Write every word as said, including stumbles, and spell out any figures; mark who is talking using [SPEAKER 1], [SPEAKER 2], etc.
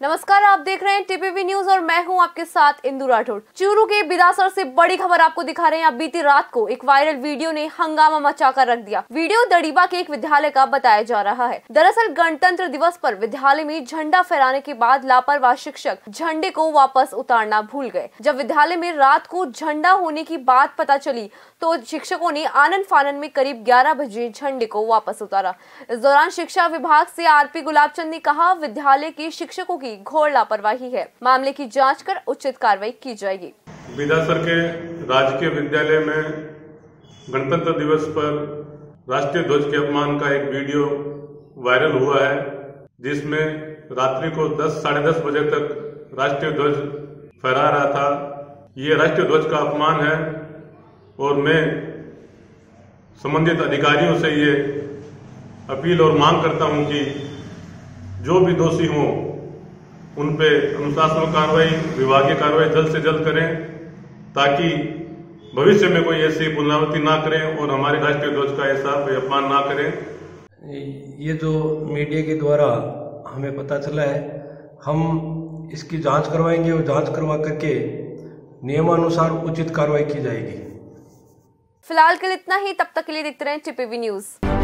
[SPEAKER 1] नमस्कार, आप देख रहे हैं टीपीवी न्यूज और मैं हूं आपके साथ इंदु राठौड़। चूरू के बिदासर से बड़ी खबर आपको दिखा रहे हैं। अब बीती रात को एक वायरल वीडियो ने हंगामा मचाकर रख दिया। वीडियो दड़ीबा के एक विद्यालय का बताया जा रहा है। दरअसल गणतंत्र दिवस पर विद्यालय में झंडा फहराने के बाद लापरवाह शिक्षक झंडे को वापस उतारना भूल गए। जब विद्यालय में रात को झंडा होने की बात पता चली तो शिक्षकों ने आनन फानन में करीब ग्यारह बजे झंडे को वापस उतारा। इस दौरान शिक्षा विभाग से आरपी गुलाबचंद ने कहा, विद्यालय के शिक्षकों की घोर लापरवाही है, मामले की जांच कर उचित कार्रवाई की जाएगी।
[SPEAKER 2] बिदासर के राजकीय विद्यालय में गणतंत्र दिवस पर राष्ट्रीय ध्वज के अपमान का एक वीडियो वायरल हुआ है, जिसमें रात्रि को दस साढ़े दस बजे तक राष्ट्रीय ध्वज फहरा रहा था। ये राष्ट्रीय ध्वज का अपमान है और मैं संबंधित अधिकारियों से ये अपील और मांग करता हूं कि जो भी दोषी हों उन पे अनुशासनात्मक कार्रवाई, विभागीय कार्रवाई जल्द से जल्द करें, ताकि भविष्य में कोई ऐसी पुनरावृत्ति ना करें और हमारे राष्ट्रीय ध्वज का ऐसा कोई अपमान ना करें।
[SPEAKER 3] ये जो मीडिया के द्वारा हमें पता चला है, हम इसकी जांच करवाएंगे और जांच करवा करके नियमानुसार उचित कार्रवाई की जाएगी।
[SPEAKER 1] फिलहाल के लिए इतना ही। तब तक के लिए देखते रहें टीपीवी न्यूज।